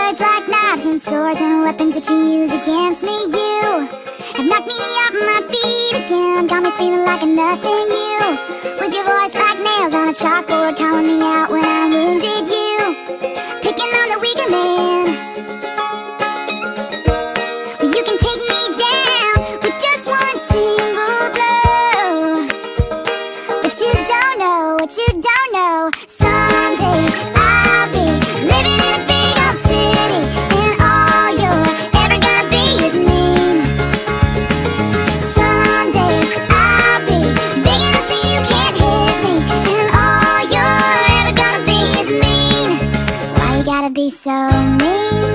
words like knives and swords and weapons that you use against me. You have knocked me off my feet again, got me feeling like a nothing. You, with your voice like nails on a chalkboard, calling me out when I'm wounded. You, picking on the weaker man. Well, you can take me down with just one single blow. But you don't know what you don't know. Someday I'll be living in a big old city, and all you're ever gonna be is mean. Someday I'll be big enough so you can't hit me, and all you're ever gonna be is mean. Why you gotta be so mean?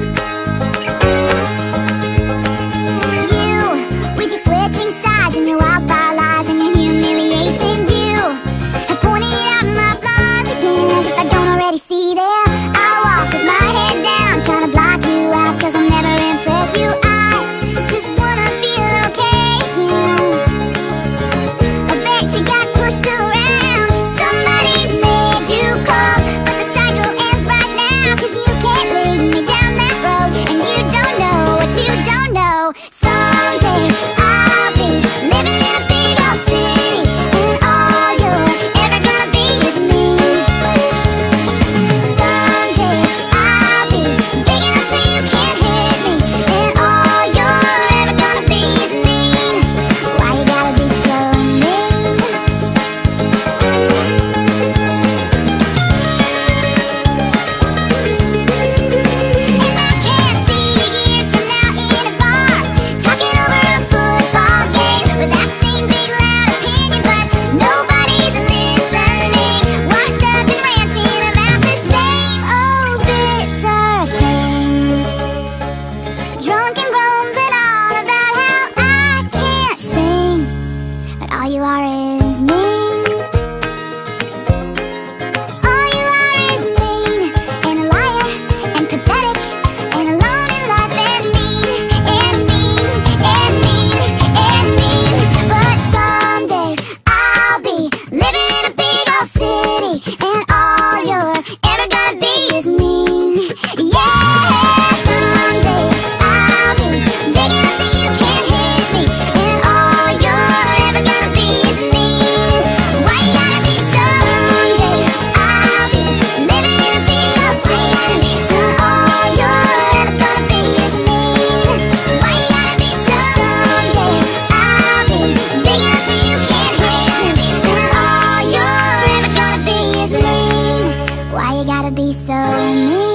You, with your switching sides and your wildfire lies and your humiliation. You have pointed out my flaws again, as if I don't already see them. I walk with my head down, trying to block you out, cause I'll never impress you. I just wanna feel okay again. I bet you got pushed around, somebody made you cold, but the cycle ends right now, cause you can't lead me down that road, and you don't know what you don't know. Someday I'll be living in a big old city, and all you're ever gonna be is me. Someday I'll be big enough so you can't hit me, and all you're ever gonna be is mean. Why you gotta be so mean? And I can't see you years from now in a bar, talking over a football game with that same big loud opinion, but nobody's listening. Washed up and ranting about the same old bitter things. Drunk and rambling on about how I can't sing, but all you are is mean. All you are is mean, and a liar, and pathetic, and alone in life, and mean, and mean, and mean, and mean. But someday I'll be living in a big old city, and all you're ever gonna be is mean. Yeah, someday I'll be big enough so you can't hit me, and all you're ever gonna be is mean. Why you gotta be so? Someday I'll be living in a big old city, and all you're ever gonna be is mean. Why you gotta be so? Someday I'll be big enough so you can't hit me, and all you're ever gonna be is mean. Why you gotta be so mean?